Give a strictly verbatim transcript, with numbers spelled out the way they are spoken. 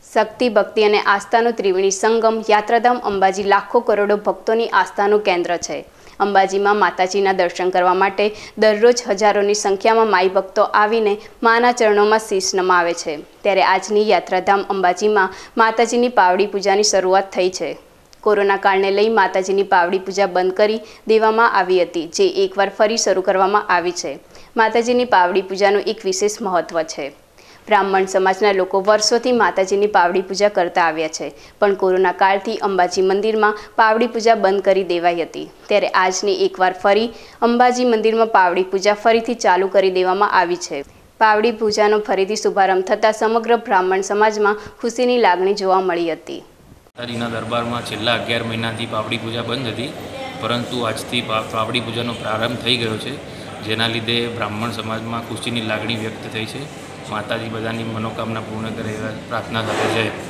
શક્તિ ભક્તિ અને આસ્થાનો ત્રિવેણી સંગમ યાત્રાધામ અંબાજી લાખો કરોડો ભક્તોની આસ્થાનું કેન્દ્ર છે। અંબાજીમાં માતાજીના દર્શન કરવા માટે દરરોજ હજારોની સંખ્યામાં માઈ ભક્તો આવીને માના ચરણોમાં શીશ નમાવે છે। ત્યારે આજની યાત્રાધામ અંબાજીમાં માતાજીની પાવડી પૂજાની શરૂઆત થઈ છે। કોરોના કાળને લઈ માતાજીની પાવડી પૂજા બંધ કરી દેવામાં આવી હતી, જે એકવાર ફરી શરૂ કરવામાં આવી છે। માતાજીની પાવડી પૂજાનું એક વિશેષ મહત્વ છે। બ્રાહ્મણ સમાજના લોકો વર્ષોથી માતાજીની પાવડી પૂજા કરતા આવ્યા છે, પણ કોરોના કાળથી અંબાજી મંદિરમાં પાવડી પૂજા બંધ કરી દેવાઈ હતી। ત્યારે આજની એકવાર ફરી અંબાજી મંદિરમાં પાવડી પૂજા ફરીથી ચાલુ કરી દેવામાં આવી છે। પાવડી પૂજાનો ફરીથી શુભારંભ થતાં સમગ્ર બ્રાહ્મણ સમાજમાં ખુશીની લાગણી જોવા મળી હતી। માતાજીના દરબારમાં છેલ્લા અગિયાર મહિનાથી પાવડી પૂજા બંધ હતી, પરંતુ આજથી પાવડી પૂજાનો પ્રારંભ થઈ ગયો છે, જેના લીધે બ્રાહ્મણ સમાજમાં ખુશીની લાગણી વ્યક્ત થઈ છે। માતાજી બધાની મનોકામના પૂર્ણ કરે એવા પ્રાર્થના સાથે જય